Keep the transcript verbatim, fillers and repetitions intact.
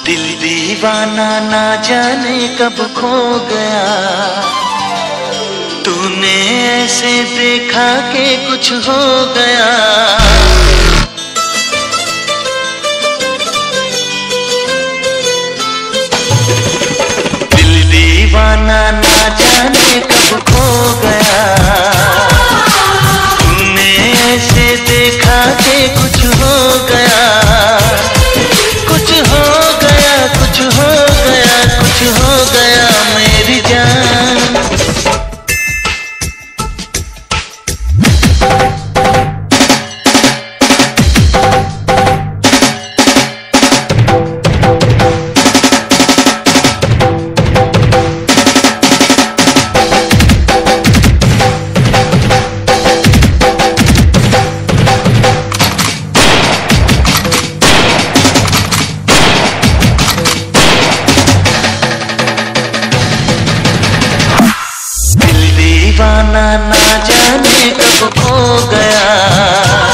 दिल दीवाना ना जाने कब खो गया, तूने ऐसे देखा कि कुछ हो गया। दिल दीवाना ना जाने कब खो गया, तूने ऐसे देखा कि कुछ हो गया। कुछ हो गया, कुछ हो गया, कुछ हो गया मेरी जान। दीवाना ना जाने कब खो गया,